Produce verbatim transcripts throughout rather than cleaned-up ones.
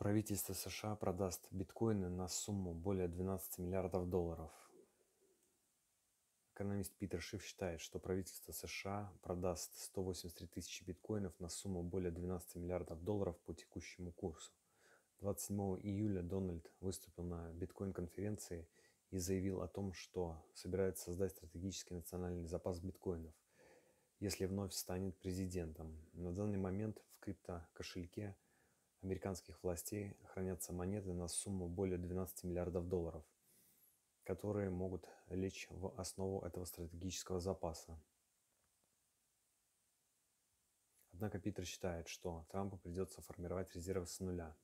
Правительство США продаст биткоины на сумму более двенадцати миллиардов долларов. Экономист Питер Шиф считает, что правительство США продаст сто восемьдесят три тысячи биткоинов на сумму более двенадцати миллиардов долларов по текущему курсу. двадцать седьмого июля Дональд выступил на биткоин-конференции и заявил о том, что собирается создать стратегический национальный запас биткоинов, если вновь станет президентом. На данный момент в криптокошельке американских властей хранятся монеты на сумму более двенадцати миллиардов долларов, которые могут лечь в основу этого стратегического запаса. Однако Питер считает, что Трампу придется формировать резервы с нуля.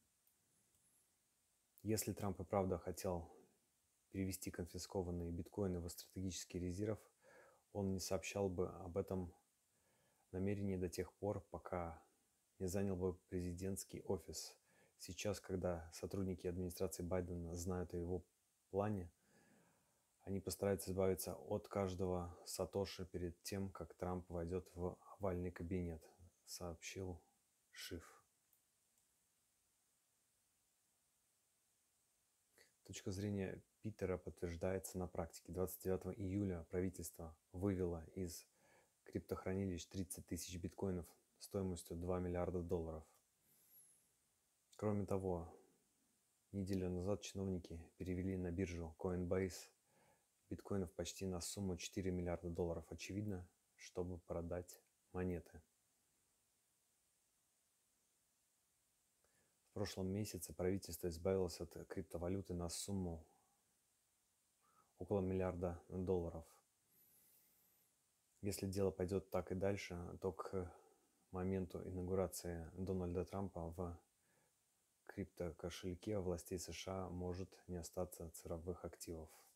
Если Трамп и правда хотел перевести конфискованные биткоины в стратегический резерв, он не сообщал бы об этом намерении до тех пор, пока не занял бы президентский офис. Сейчас, когда сотрудники администрации Байдена знают о его плане, они постараются избавиться от каждого сатоши перед тем, как Трамп войдет в овальный кабинет, сообщил Шиф. Точка зрения Питера подтверждается на практике. двадцать девятого июля правительство вывело из криптохранилищ тридцать тысяч биткоинов стоимостью два миллиарда долларов. Кроме того, неделю назад чиновники перевели на биржу Coinbase биткоинов почти на сумму четыре миллиарда долларов, очевидно, чтобы продать монеты. В прошлом месяце правительство избавилось от криптовалюты на сумму около миллиарда долларов. Если дело пойдет так и дальше, то к моменту инаугурации Дональда Трампа в криптокошельке властей США может не остаться цифровых активов.